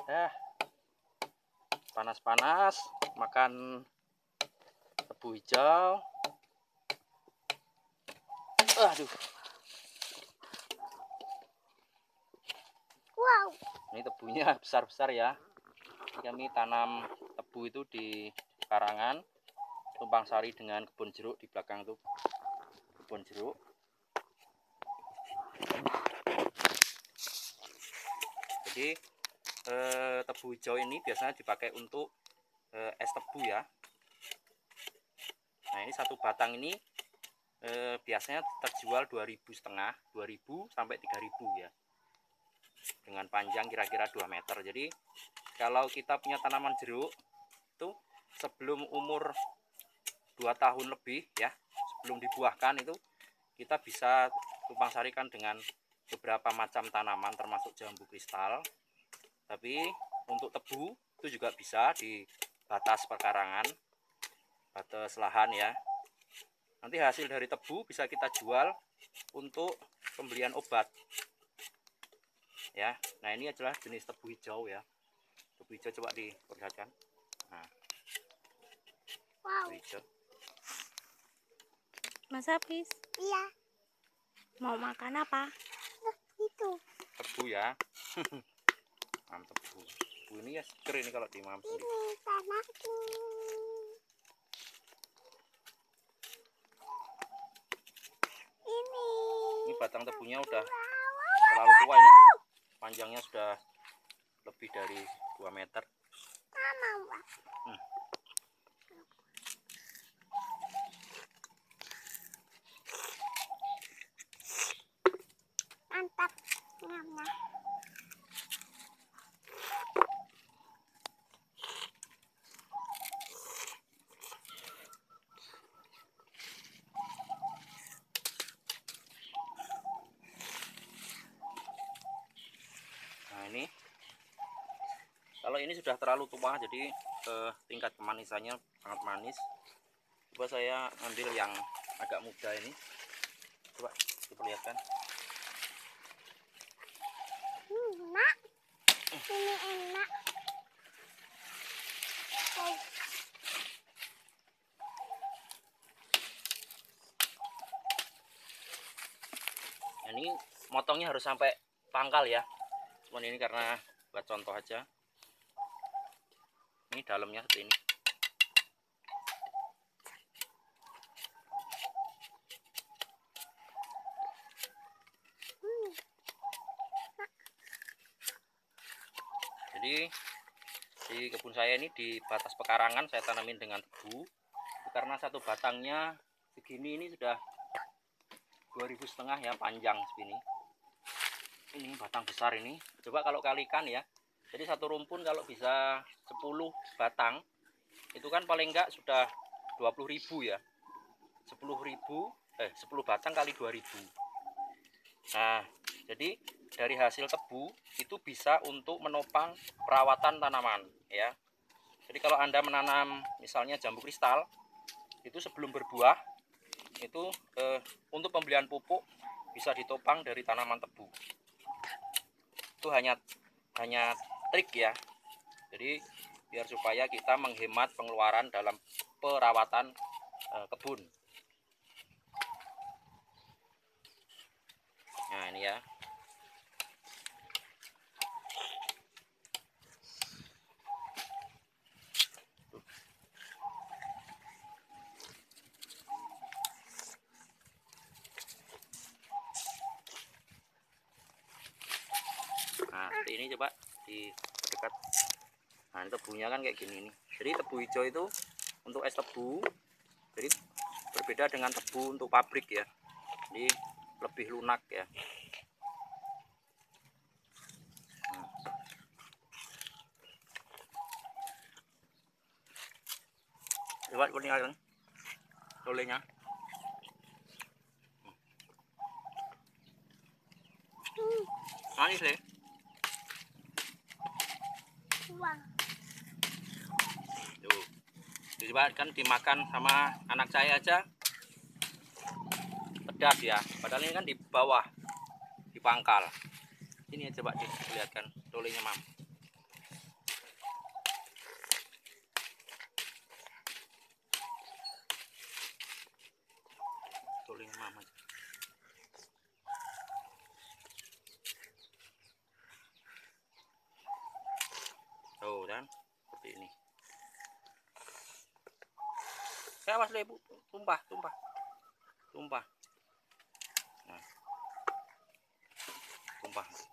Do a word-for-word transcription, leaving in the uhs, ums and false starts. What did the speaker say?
Eh, panas-panas, makan tebu hijau. Aduh. Wow. Ini tebunya besar-besar ya. Kami tanam tebu itu di karangan tumpang sari dengan kebun jeruk di belakang tuh. Kebun jeruk. Jadi eh, tebu hijau ini biasanya dipakai untuk eh, es tebu ya. Nah, ini satu batang ini eh, biasanya terjual dua ribu setengah, dua ribu sampai tiga ribu ya. Dengan panjang kira-kira dua meter. Jadi kalau kita punya tanaman jeruk itu sebelum umur dua tahun lebih ya, sebelum dibuahkan itu kita bisa tumpang sarikan dengan beberapa macam tanaman termasuk jambu kristal. Tapi untuk tebu itu juga bisa di batas perkarangan, batas lahan ya. Nanti hasil dari tebu bisa kita jual untuk pembelian obat ya. Nah, ini adalah jenis tebu hijau ya. Tebu hijau coba diperlihatkan. Nah, Wow. tebu hijau. Mas Hafiz, Iya. mau makan apa? Nah, itu. Tebu ya. Mantap tebu. Tebu ini ya seger ini kalau dimam sendiri. Ini tanahku. Ini. Ini batang tebunya udah Wow. terlalu tua ini. Panjangnya sudah lebih dari dua meter. Mama, Wak. Hmm. Mantap. Nyamnya. Nah, ini kalau ini sudah terlalu tua jadi eh, tingkat kemanisannya sangat manis. Coba saya ambil yang agak muda ini. Coba diperlihatkan. Enak. Ini enak. Oh. Nah, ini motongnya harus sampai pangkal ya. Cuman ini karena buat contoh aja. Ini dalamnya seperti ini. Hmm. Jadi di kebun saya ini di batas pekarangan saya tanamin dengan tebu. Karena satu batangnya segini ini sudah dua ribu setengah ya, panjang segini. Ini batang besar ini. Coba kalau kalikan ya. Jadi satu rumpun kalau bisa sepuluh batang itu kan paling enggak sudah dua puluh ribu ya. sepuluh ribu eh sepuluh batang kali dua ribu. Nah, jadi dari hasil tebu itu bisa untuk menopang perawatan tanaman ya. Jadi kalau Anda menanam misalnya jambu kristal itu sebelum berbuah itu eh, untuk pembelian pupuk bisa ditopang dari tanaman tebu. Itu hanya hanya trik ya. Jadi biar supaya kita menghemat pengeluaran dalam perawatan eh, kebun. Nah, ini ya. Nah, seperti ini coba di dekat. Nah, ini tebunya kan kayak gini nih. Jadi tebu hijau itu untuk es tebu. Jadi berbeda dengan tebu untuk pabrik ya. Jadi lebih lunak ya. Hmm. Coba perlihatkan tolenya. Hmm. Manis deh. Wow. Tuh. Coba kan dimakan sama anak saya aja pedas ya. Padahal ini kan di bawah, di pangkal. Ini coba dilihatkan tolenya, Mam. Saya awas Le, Bu. Tumpah, tumpah. Tumpah. Nah. Tumpah.